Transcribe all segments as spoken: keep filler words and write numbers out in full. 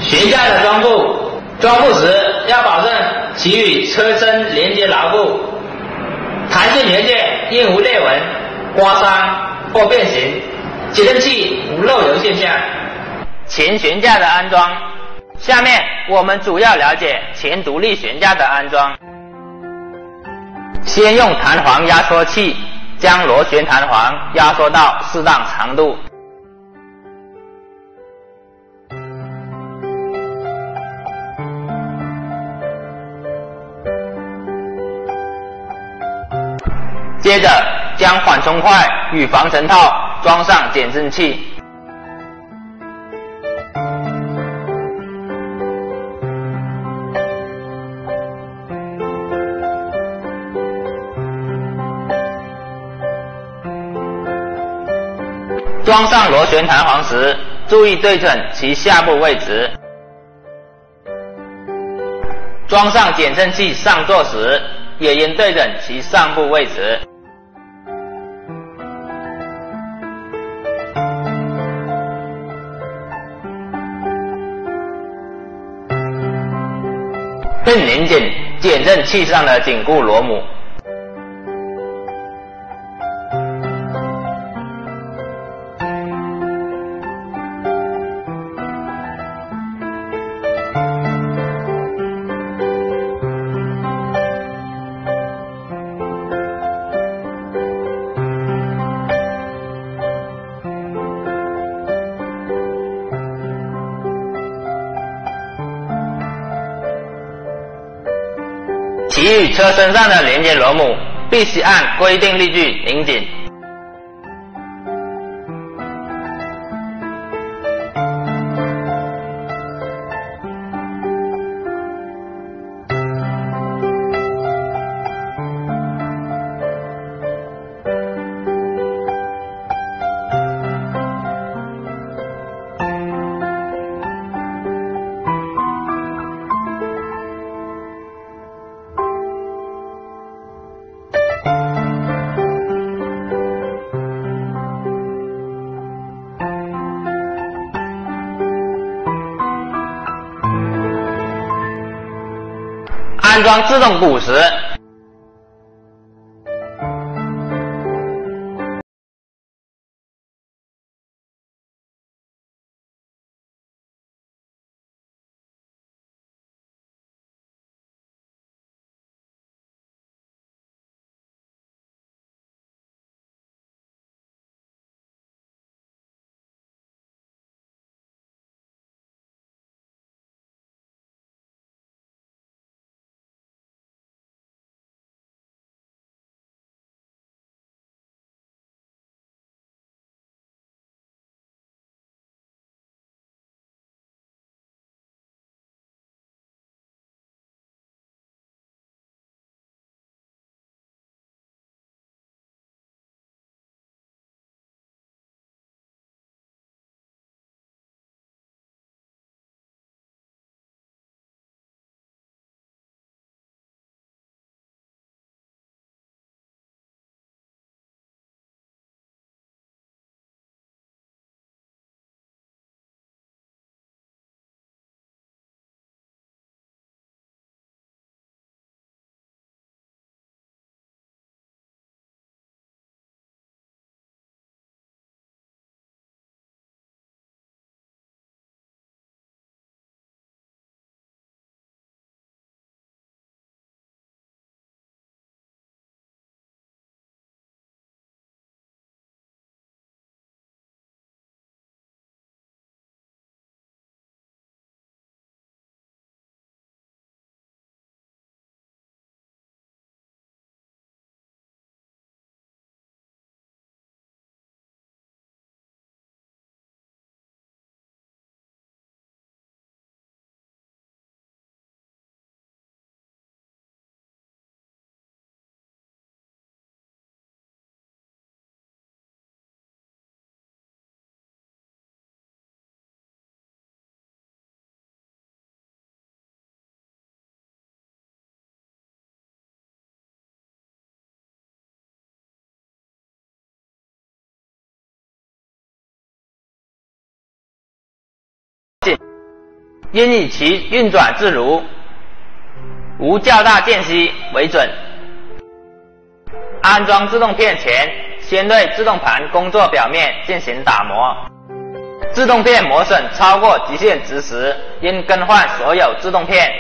悬架的装布，装布时要保证其与车身连接牢固，弹性元件应无裂纹、刮伤或变形，节震器无漏油现象。前悬架的安装，下面我们主要了解前独立悬架的安装。先用弹簧压缩器将螺旋弹簧压缩到适当长度。接着将缓冲块与防尘套装上减震器。装上螺旋弹簧时，注意对准其下部位置。装上减震器上座时，也应对准其上部位置。并拧紧减震器上的紧固螺母。其与车身上的连接螺母必须按规定力矩拧紧。安装自动鼓时， 应以其运转自如，无较大间隙为准。安装自动片前，先对自动盘工作表面进行打磨。自动片磨损超过极限值时，应更换所有自动片。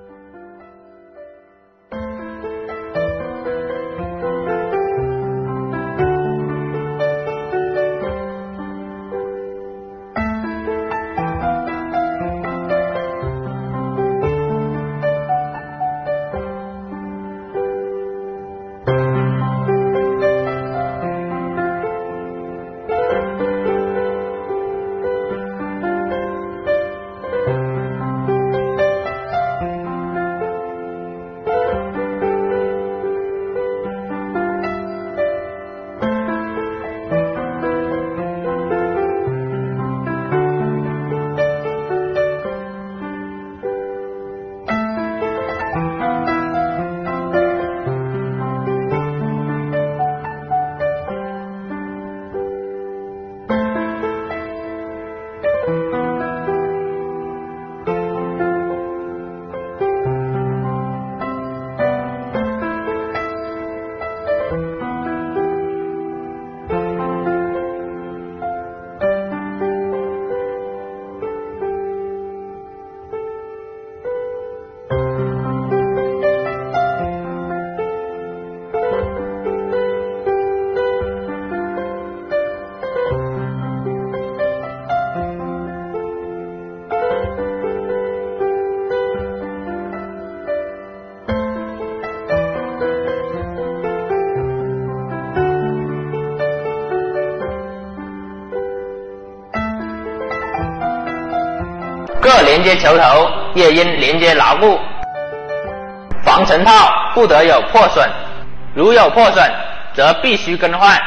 各连接球头也应连接牢固，防尘套不得有破损，如有破损则必须更换。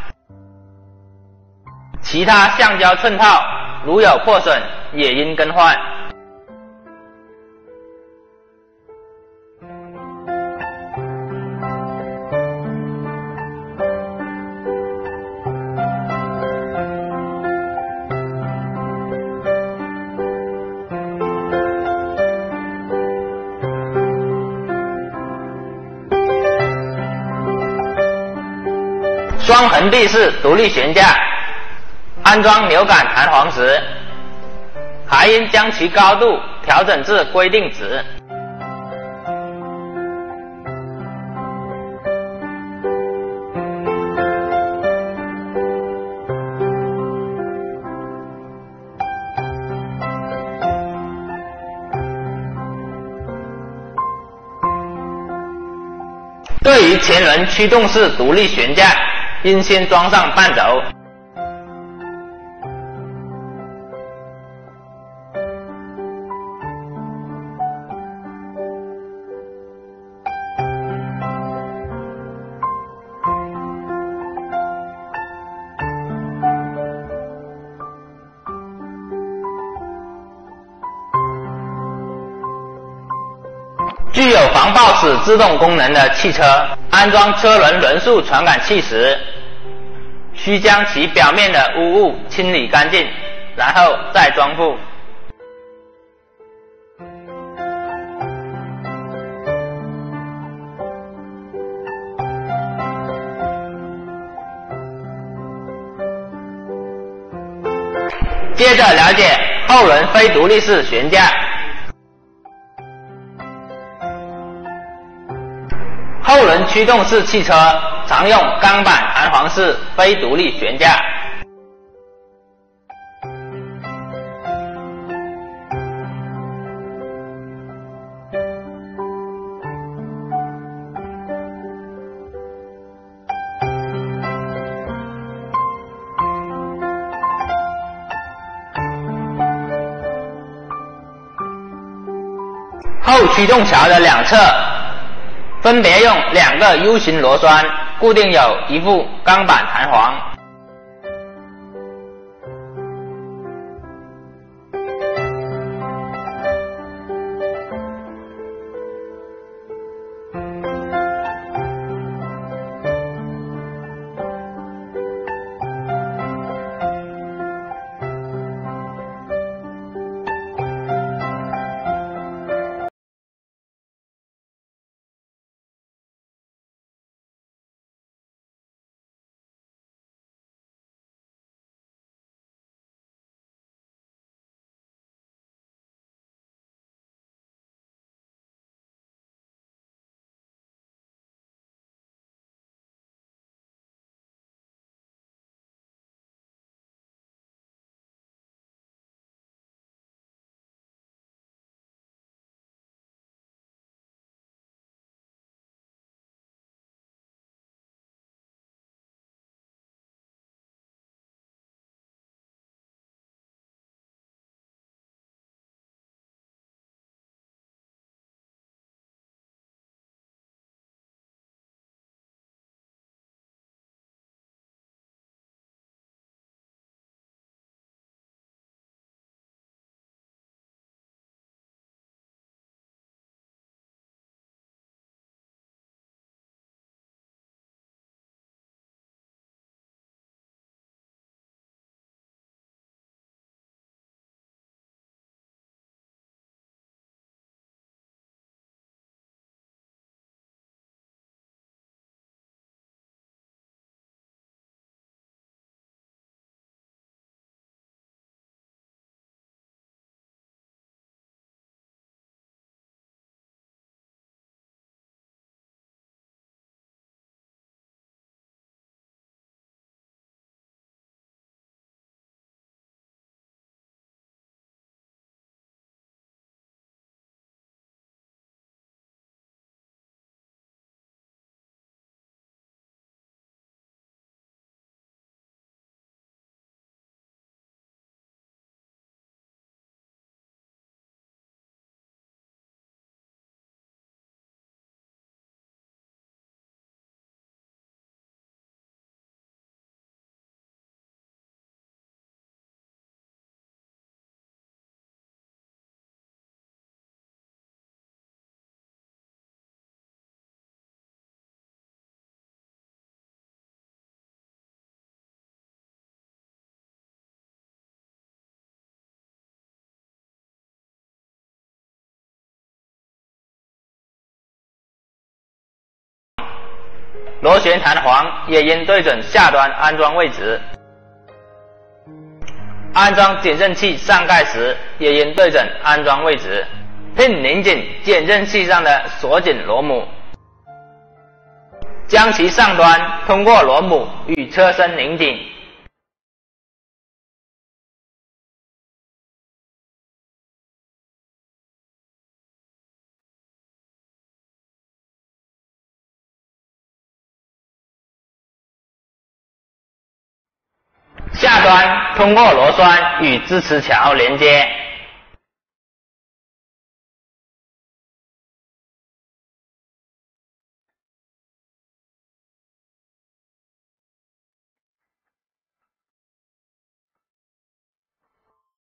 其他橡胶衬套如有破损也应更换。双横臂式独立悬架，安装扭杆弹簧时，还应将其高度调整至规定值。对于前轮驱动式独立悬架，应先装上半轴。具有防抱死自动功能的汽车，安装车轮轮速传感器时，需将其表面的污物清理干净，然后再装附。接着了解后轮非独立式悬架。后轮驱动式汽车常用钢板弹簧式非独立悬架。后驱动桥的两侧分别用两个 U 型螺栓固定有一副钢板弹簧。 螺旋弹簧也应对准下端安装位置。安装减震器上盖时，也应对准安装位置，并拧紧减震器上的锁紧螺母，将其上端通过螺母与车身拧紧。下端通过螺栓与支持桥连接。